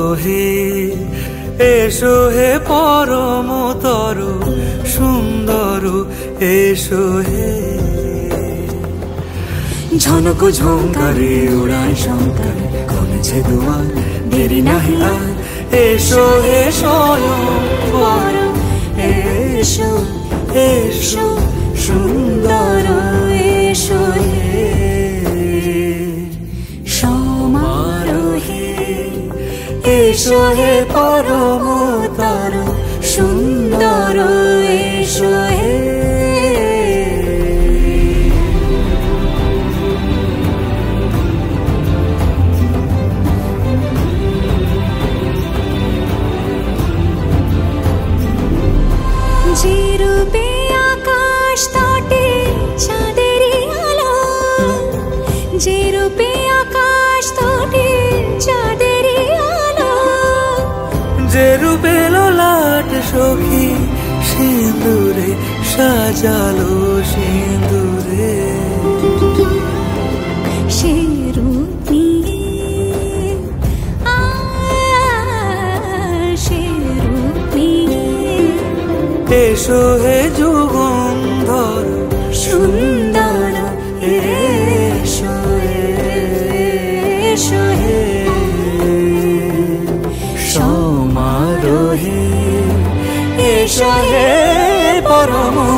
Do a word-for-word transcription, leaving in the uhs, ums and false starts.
সমারোহে এসো হে পরমতর সুন্দর এসো হে। ঝনক ঝঙ্কারে উড়ায় শঙ্কার করেছে দুয়ার দেরি নাহি আর এসো হে স্বয়ংবর এসো এসো সুন্দর এসো হে সমারোহে এসো হে পরমতর সুন্দর এসো হে। যে রূপে আকাশ তটে চাঁদেরই আলো, যে রূপে আকাশ তটে চাঁদেরই আলো, যে রূপে ললাট সখী সিঁদুরে সাজালো সিঁদুরে, সে রূপ নিয়ে সে রূপ নিয়ে এসো হে যুগন্ধর সুন্দর এসো এসো হে সমারোহে এসো হে পরম